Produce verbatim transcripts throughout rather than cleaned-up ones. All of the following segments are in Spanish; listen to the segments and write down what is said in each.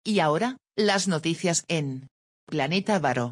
Y ahora, las noticias en Planeta Varo.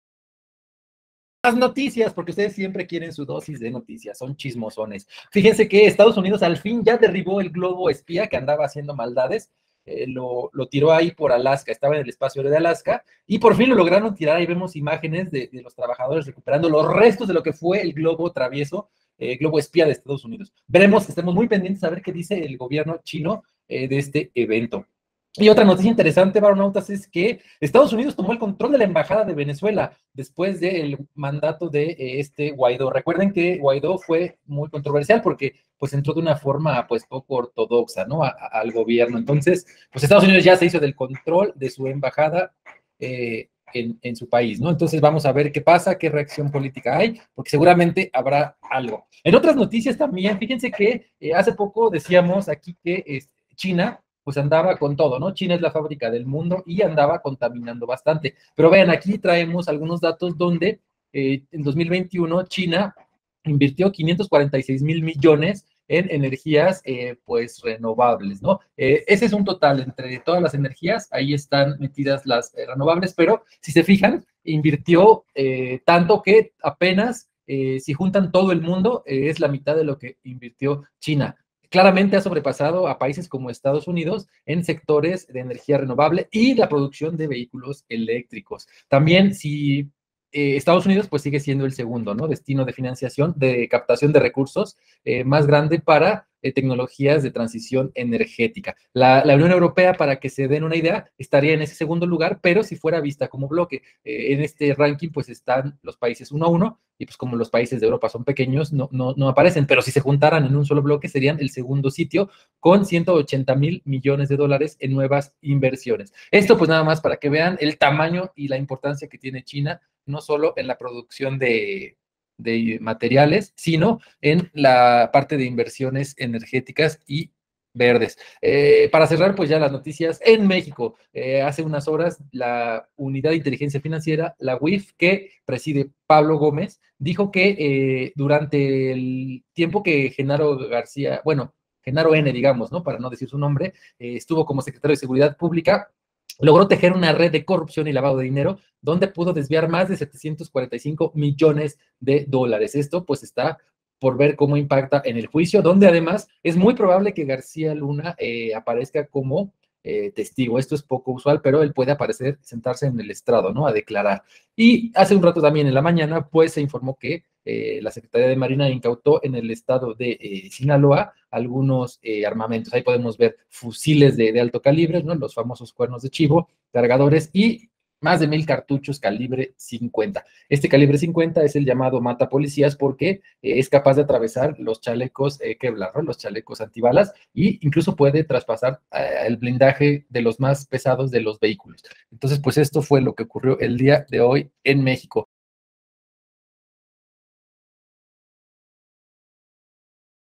Las noticias, porque ustedes siempre quieren su dosis de noticias, son chismosones. Fíjense que Estados Unidos al fin ya derribó el globo espía que andaba haciendo maldades, eh, lo, lo tiró ahí por Alaska, estaba en el espacio aéreo de Alaska, y por fin lo lograron tirar. Ahí vemos imágenes de, de los trabajadores recuperando los restos de lo que fue el globo travieso, eh, globo espía de Estados Unidos. Veremos, estemos muy pendientes a ver qué dice el gobierno chino eh, de este evento. Y otra noticia interesante, varonautas, es que Estados Unidos tomó el control de la embajada de Venezuela después del mandato de eh, este Guaidó. Recuerden que Guaidó fue muy controversial porque pues entró de una forma pues poco ortodoxa, ¿no? A, a, al gobierno. Entonces, pues Estados Unidos ya se hizo del control de su embajada eh, en, en su país, ¿no? Entonces vamos a ver qué pasa, qué reacción política hay, porque seguramente habrá algo. En otras noticias también, fíjense que eh, hace poco decíamos aquí que eh, China pues andaba con todo, ¿no? China es la fábrica del mundo y andaba contaminando bastante. Pero vean, aquí traemos algunos datos donde eh, en dos mil veintiuno China invirtió quinientos cuarenta y seis mil millones en energías eh, pues renovables, ¿no? Eh, ese es un total entre todas las energías, ahí están metidas las eh, renovables, pero si se fijan, invirtió eh, tanto que apenas eh, si juntan todo el mundo, eh, es la mitad de lo que invirtió China. Claramente ha sobrepasado a países como Estados Unidos en sectores de energía renovable y la producción de vehículos eléctricos. También, si eh, Estados Unidos pues sigue siendo el segundo, ¿no? Destino de financiación, de captación de recursos eh, más grande para eh, tecnologías de transición energética. La, la Unión Europea, para que se den una idea, estaría en ese segundo lugar, pero si fuera vista como bloque. Eh, en este ranking pues están los países uno a uno, y pues como los países de Europa son pequeños, no, no, no aparecen, pero si se juntaran en un solo bloque serían el segundo sitio con ciento ochenta mil millones de dólares en nuevas inversiones. Esto pues nada más para que vean el tamaño y la importancia que tiene China, no solo en la producción de, de materiales, sino en la parte de inversiones energéticas y verdes. Eh, para cerrar, pues ya las noticias en México. Eh, hace unas horas, la Unidad de Inteligencia Financiera, la U I F, que preside Pablo Gómez, dijo que eh, durante el tiempo que Genaro García, bueno, Genaro N, digamos, ¿no? Para no decir su nombre, eh, estuvo como secretario de Seguridad Pública, logró tejer una red de corrupción y lavado de dinero donde pudo desviar más de setecientos cuarenta y cinco millones de dólares. Esto pues está por ver cómo impacta en el juicio, donde además es muy probable que García Luna eh, aparezca como eh, testigo. Esto es poco usual, pero él puede aparecer, sentarse en el estrado, ¿no? A declarar. Y hace un rato también en la mañana, pues se informó que eh, la Secretaría de Marina incautó en el estado de eh, Sinaloa algunos eh, armamentos. Ahí podemos ver fusiles de, de alto calibre, ¿no? Los famosos cuernos de chivo, cargadores y más de mil cartuchos calibre cincuenta. Este calibre cincuenta es el llamado mata policías porque eh, es capaz de atravesar los chalecos eh, Kevlar, ¿no? Los chalecos antibalas, e incluso puede traspasar eh, el blindaje de los más pesados de los vehículos. Entonces, pues esto fue lo que ocurrió el día de hoy en México.